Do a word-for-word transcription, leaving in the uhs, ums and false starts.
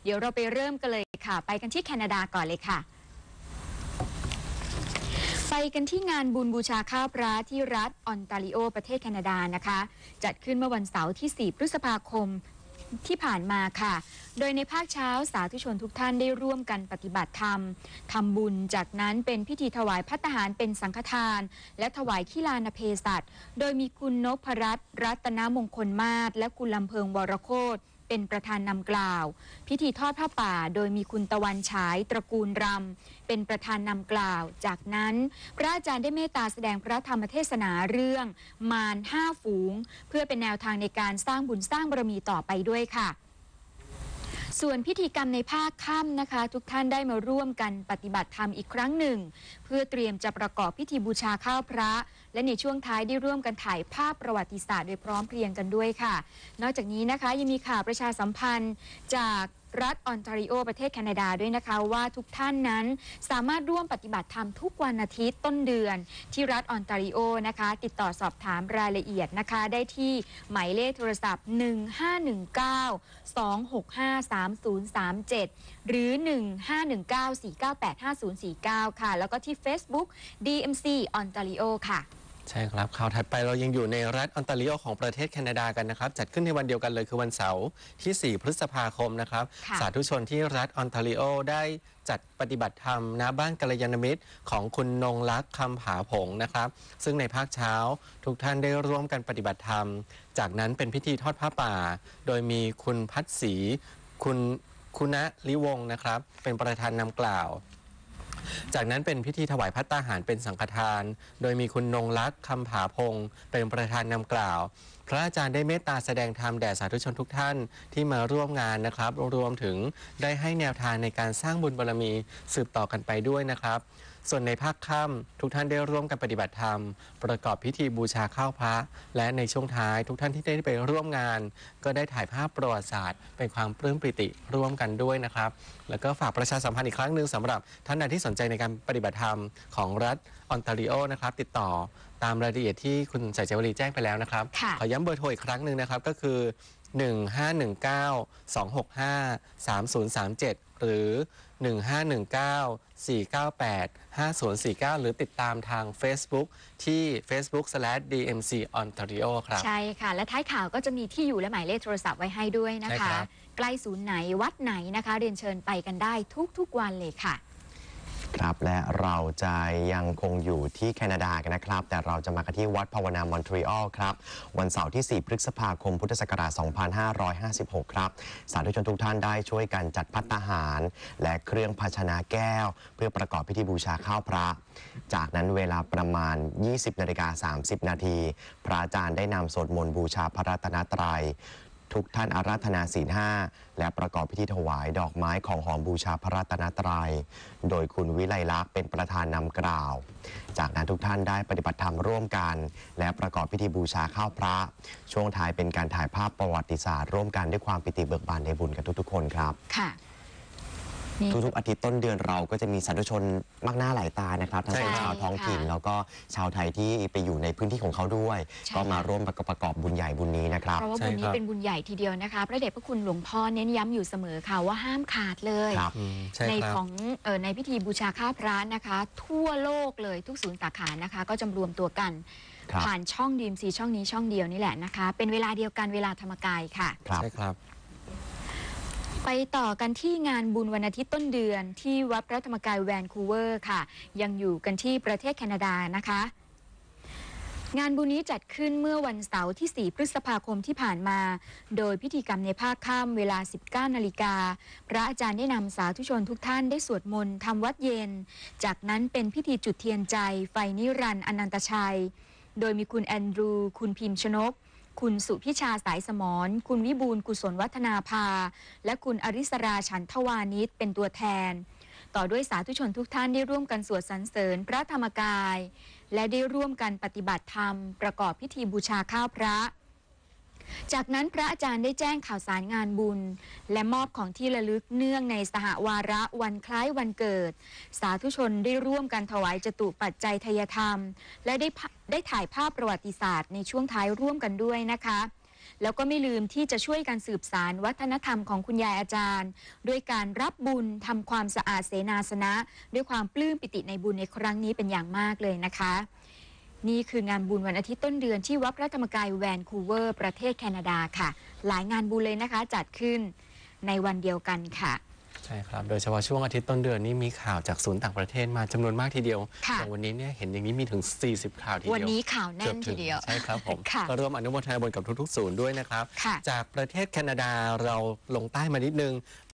เดี๋ยวเราไปเริ่มกันเลยค่ะไปกันที่แคนาดาก่อนเลยค่ะไปกันที่งานบุญบูชาข้าวพระที่รัฐออนตาริโอประเทศแคนาดานะคะจัดขึ้นเมื่อวันเสาร์ที่สี่พฤษภาคมที่ผ่านมาค่ะโดยในภาคเช้าสาธุชนทุกท่านได้ร่วมกันปฏิบัติธรรมทำบุญจากนั้นเป็นพิธีถวายภัตตาหารเป็นสังฆทานและถวายขีฬานเพศัตโดยมีคุณนพรัตน์รัตนมงคลมาศและคุณลำเพิงวรโคตเป็นประธานนำกล่าวพิธีทอดผ้าป่าโดยมีคุณตะวันฉายตระกูลรำเป็นประธานนำกล่าวจากนั้นพระอาจารย์ได้เมตตาแสดงพระธรรมเทศนาเรื่องมารห้าฝูงเพื่อเป็นแนวทางในการสร้างบุญสร้างบารมีต่อไปด้วยค่ะส่วนพิธีกรรมในภาคค่ำนะคะทุกท่านได้มาร่วมกันปฏิบัติธรรมอีกครั้งหนึ่งเพื่อเตรียมจะประกอบพิธีบูชาข้าวพระและในช่วงท้ายได้ร่วมกันถ่ายภาพประวัติศาสตร์โดยพร้อมเพรียงกันด้วยค่ะนอกจากนี้นะคะยังมีข่าวประชาสัมพันธ์จากรัฐออนตาริโอประเทศแคนาดาด้วยนะคะว่าทุกท่านนั้นสามารถร่วมปฏิบัติธรรมทุกวันอาทิตย์ต้นเดือนที่รัฐออนตาริโอนะคะติดต่อสอบถามรายละเอียดนะคะได้ที่หมายเลขโทรศัพท์หนึ่งห้าหนึ่งเก้า สองหกห้า สามศูนย์สามเจ็ดหรือหนึ่งห้าหนึ่งเก้า สี่เก้าแปด ห้าศูนย์สี่เก้าค่ะแล้วก็ที่ Facebook ดี เอ็ม ซี Ontario ค่ะใช่ครับข่าวถัดไปเรายังอยู่ในรัฐออนตาริโอของประเทศแคนาดากันนะครับจัดขึ้นในวันเดียวกันเลยคือวันเสาร์ที่สี่พฤษภาคมนะครับสาธุชนที่รัฐออนตาริโอได้จัดปฏิบัติธรรมณบ้านกัลยาณมิตรของคุณนงลักษณ์คำผาผงนะครับซึ่งในภาคเช้าทุกท่านได้ร่วมกันปฏิบัติธรรมจากนั้นเป็นพิธีทอดผ้าป่าโดยมีคุณพัฒศรีคุณคุณะลิวงศ์นะครับเป็นประธานนำกล่าวจากนั้นเป็นพิธีถวายภัตตาหารเป็นสังฆทานโดยมีคุณนงลักษณ์คำผาพงศ์เป็นประธานนำกล่าวพระอาจารย์ได้เมตตาแสดงธรรมแด่สาธุชนทุกท่านที่มาร่วมงานนะครับรวมถึงได้ให้แนวทางในการสร้างบุญบารมีสืบต่อกันไปด้วยนะครับส่วนในภาคค่ำทุกท่านได้ร่วมกันปฏิบัติธรรมประกอบพิธีบูชาข้าวพระและในช่วงท้ายทุกท่านที่ได้ไปร่วมงานก็ได้ถ่ายภาพประวัติศาสตร์เป็นความปลื้มปิติร่วมกันด้วยนะครับแล้วก็ฝากประชาสัมพันธ์อีกครั้งหนึ่งสำหรับท่านใดที่สนใจในการปฏิบัติธรรมของรัฐออนตาริโอนะครับติดต่อตามรายละเอียดที่คุณสายเจวรีแจ้งไปแล้วนะครับขอย้ำเบอร์โทรอีกครั้งหนึ่งนะครับก็คือหนึ่งห้าหนึ่งเก้า สองหกห้า สามศูนย์สามเจ็ดหรือหนึ่งห้าหนึ่งเก้า สี่เก้าแปด ห้าศูนย์สี่เก้าหรือติดตามทาง Facebook ที่ เฟซบุ๊ก สแลช ดี เอ็ม ซี Ontario ครับใช่ค่ะและท้ายข่าวก็จะมีที่อยู่และหมายเลขโทรศัพท์ไว้ให้ด้วยนะคะใกล้ศูนย์ไหนวัดไหนนะคะเรียนเชิญไปกันได้ทุกๆวันเลยค่ะครับและเราจะยังคงอยู่ที่แคนาดากันนะครับแต่เราจะมากันที่วัดภาวนามอนทรีออลครับวันเสาร์ที่สี่พฤษภาคมพุทธศักราชสองพันห้าร้อยห้าสิบหกครับสาธุชนทุกท่านได้ช่วยกันจัดภัตตาหารและเครื่องภาชนะแก้วเพื่อประกอบพิธีบูชาข้าวพระจากนั้นเวลาประมาณ ยี่สิบนาฬิกาสามสิบนาทีพระอาจารย์ได้นำสวดมนต์บูชาพระรัตนตรัยทุกท่านอาราธนาศีลห้าและประกอบพิธีถวายดอกไม้ของหอมบูชาพระรัตนตรัยโดยคุณวิไลลักษณ์เป็นประธานนำกล่าวจากนั้นทุกท่านได้ปฏิบัติธรรมร่วมกันและประกอบพิธีบูชาข้าวพระช่วงท้ายเป็นการถ่ายภาพประวัติศาสตร์ร่วมกันด้วยความปิติเบิกบานในบุญกันทุกๆคนครับค่ะทุกๆอาทิตย์ต้นเดือนเราก็จะมีสาธุชนมากหน้าหลายตานะครับทั้งเป็นชาวท้องถิ่นแล้วก็ชาวไทยที่ไปอยู่ในพื้นที่ของเขาด้วยก็มาร่วมประกอบบุญใหญ่บุญนี้นะครับเพราะว่าบุญนี้เป็นบุญใหญ่ทีเดียวนะคะพระเดชพระคุณหลวงพ่อเน้นย้ำอยู่เสมอค่ะว่าห้ามขาดเลยในของในพิธีบูชาข้าวพระนะคะทั่วโลกเลยทุกศูนย์สาขานะคะก็จะรวมตัวกันผ่านช่องดีมซีช่องนี้ช่องเดียวนี่แหละนะคะเป็นเวลาเดียวกันเวลาธรรมกายค่ะใช่ครับไปต่อกันที่งานบุญวันอาทิตย์ต้นเดือนที่วัดพระธรรมกายแวนคูเวอร์ค่ะยังอยู่กันที่ประเทศแคนาดานะคะงานบุญนี้จัดขึ้นเมื่อวันเสาร์ที่สี่พฤษภาคมที่ผ่านมาโดยพิธีกรรมในภาคค่ำเวลา สิบเก้านาฬิกาพระอาจารย์ได้นำสาธุชนทุกท่านได้สวดมนต์ทำวัดเย็นจากนั้นเป็นพิธีจุดเทียนใจไฟนิรันดร์อนันตชัยโดยมีคุณแอนดรูคุณพิมพ์ชนกคุณสุพิชาสายสมรคุณวิบูลกุศลวัฒนาภาและคุณอริสราฉันทวานิชเป็นตัวแทนต่อด้วยสาธุชนทุกท่านได้ร่วมกันสวดสรรเสริญพระธรรมกายและได้ร่วมกันปฏิบัติธรรมประกอบพิธีบูชาข้าวพระจากนั้นพระอาจารย์ได้แจ้งข่าวสารงานบุญและมอบของที่ระลึกเนื่องในสหวาระวันคล้ายวันเกิดสาธุชนได้ร่วมกันถวายจตุปัจจัยทายธรรมและได้ได้ถ่ายภาพประวัติศาสตร์ในช่วงท้ายร่วมกันด้วยนะคะแล้วก็ไม่ลืมที่จะช่วยกันสืบสานวัฒนธรรมของคุณยายอาจารย์ด้วยการรับบุญทำความสะอาดเสนาสนะด้วยความปลื้มปิติในบุญในครั้งนี้เป็นอย่างมากเลยนะคะนี่คืองานบุญวันอาทิตย์ต้นเดือนที่วัดพระธรรมกายแวนคูเวอร์ประเทศแคนาดาค่ะหลายงานบุญเลยนะคะจัดขึ้นในวันเดียวกันค่ะใช่ครับโดยเฉพาะช่วงอาทิตย์ต้นเดือนนี้มีข่าวจากศูนย์ต่างประเทศมาจำนวนมากทีเดียวอย่างวันนี้เนี่ยเห็นอย่างนี้มีถึงสี่สิบข่าวทีเดียววันนี้ข่าวแน่นทีเดียวใช่ครับผมก็ร่วมอนุโมทนาบุญกับทุกๆศูนย์ด้วยนะครับจากประเทศแคนาดาเราลงใต้มานิดนึง